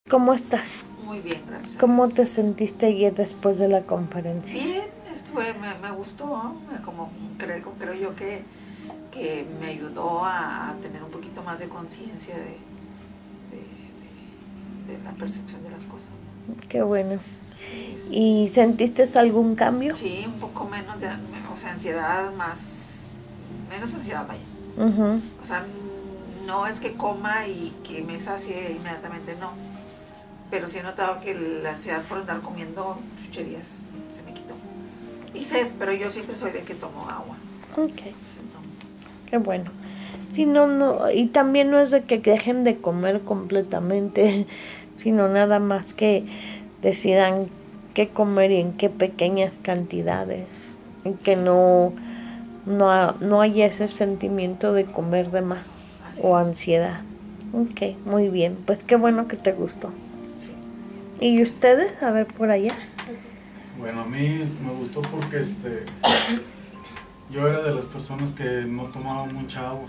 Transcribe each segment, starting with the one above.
¿Cómo estás? Muy bien, gracias. ¿Cómo te sentiste ayer después de la conferencia? Bien, me gustó, creo yo que me ayudó a tener un poquito más de conciencia de la percepción de las cosas. Qué bueno. Sí, ¿Y sentiste algún cambio? sí, un poco menos de, o sea, ansiedad menos ansiedad, vaya. O sea, no es que coma y que me sacie inmediatamente, no. Pero sí he notado que la ansiedad por andar comiendo chucherías se me quitó. Y sed, pero yo siempre soy de que tomo agua. Ok, Sí, qué bueno. Sí, no, y también no es de que dejen de comer completamente, sino nada más que decidan qué comer y en qué pequeñas cantidades. Y que no haya ese sentimiento de comer de más así o es. ansiedad. Ok, muy bien. Pues qué bueno que te gustó. Sí. ¿Y ustedes? A ver por allá. Bueno, a mí me gustó porque yo era de las personas que no tomaba mucha agua.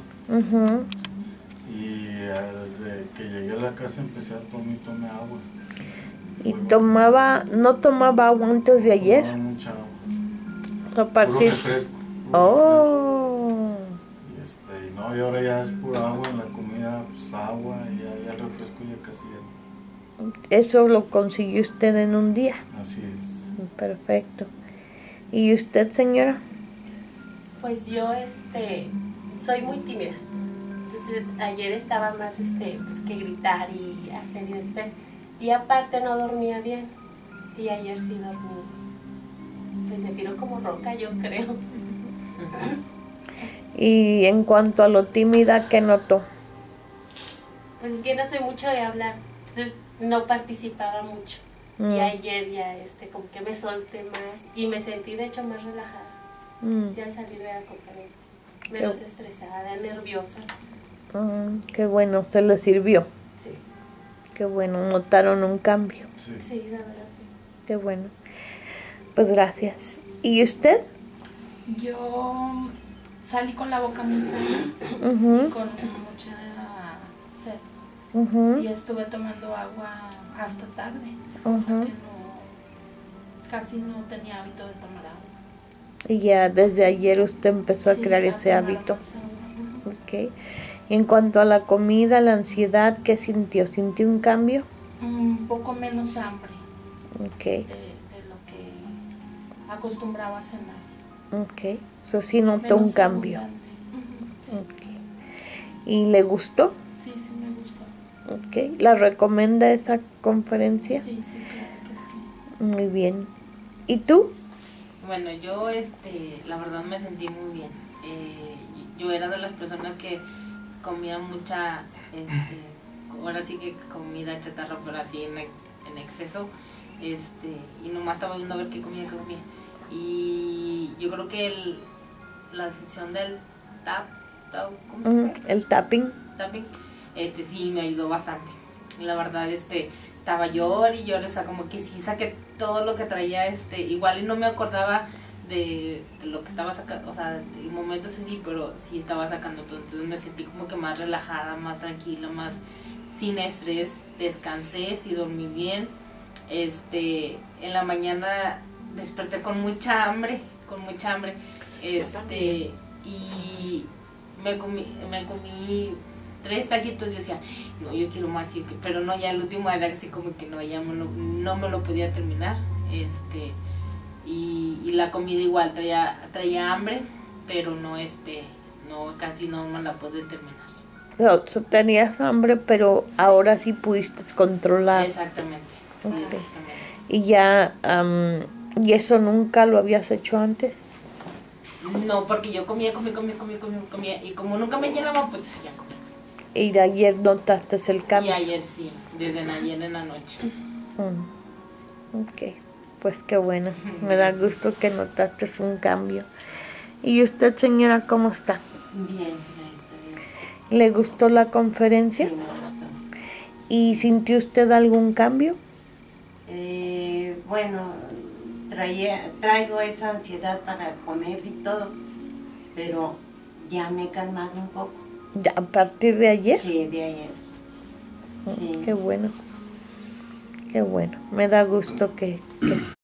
Y desde que llegué a la casa empecé a tomar agua. ¿Y no tomaba agua antes de ayer? Tomaba mucha agua. A partir... Puro refresco. Oh. Y ahora ya es pura agua en la comida, pues agua, y ya el refresco ya casi ya. ¿Eso lo consiguió usted en un día? Así es. Perfecto. ¿Y usted, señora? Pues yo soy muy tímida. Entonces ayer estaba más pues, que gritar y hacer y deshacer. Y aparte no dormía bien. Y ayer sí dormí. Pues me tiró como roca, yo creo. Y en cuanto a lo tímida, ¿qué notó? Pues es que no soy mucho de hablar. Entonces no participaba mucho. Y ayer ya como que me solté más. Y me sentí de hecho más relajada. Ya al salir de la conferencia. Menos estresada, nerviosa. Qué bueno, se le sirvió. Sí. Qué bueno, notaron un cambio. Sí, la verdad sí. Qué bueno. Pues gracias. ¿Y usted? Yo salí con la boca muy seca y con mucha sed. Y estuve tomando agua hasta tarde, cosa que casi no tenía hábito de tomar agua. Y ya desde ayer usted empezó a crear ese hábito. Ok. Y en cuanto a la comida, la ansiedad, ¿qué sintió? ¿Sintió un cambio? Un poco menos hambre. Ok. De lo que acostumbraba a cenar. Ok. Eso sí notó un cambio. Sí. Okay. ¿Y le gustó? Sí, sí me gustó. Ok. ¿La recomienda esa conferencia? Sí, sí, claro que sí. Muy bien. ¿Y tú? Bueno, yo la verdad me sentí muy bien. Yo era de las personas que comía mucha, ahora sí que comida chatarra, pero así en exceso, y nomás estaba viendo a ver qué comía. Y yo creo que la sesión del ¿cómo se llama? El tapping. Sí me ayudó bastante. La verdad, estaba llorando y llorando, o sea, como que sí saqué todo lo que traía, igual y no me acordaba de lo que estaba sacando, o sea, en momentos así, pero sí estaba sacando todo. Entonces me sentí como que más relajada, más tranquila, más sin estrés, descansé, sí dormí bien. En la mañana desperté con mucha hambre, y me comí 3 taquitos. Yo decía, no, yo quiero más, pero no, ya el último era así como que no, ya no me lo podía terminar. Y la comida igual traía hambre, pero no, casi no me la pude terminar. O sea, tenías hambre, pero ahora sí pudiste controlar. Exactamente, sí, Okay. exactamente. Y ya, ¿y eso nunca lo habías hecho antes? No, porque yo comía, y como nunca me llenaba, pues seguía comiendo. Y de ayer notaste el cambio. Y ayer sí, desde ayer en la noche. Ok, pues qué bueno, me da gusto que notaste un cambio. ¿Y usted, señora, cómo está? Bien, ¿Le gustó la conferencia? sí, me gustó. ¿Y sintió usted algún cambio? Bueno, traigo esa ansiedad para comer y todo, pero ya me he calmado un poco. ¿Ya, a partir de ayer? Sí, de ayer. Sí. Qué bueno. Qué bueno, me da gusto que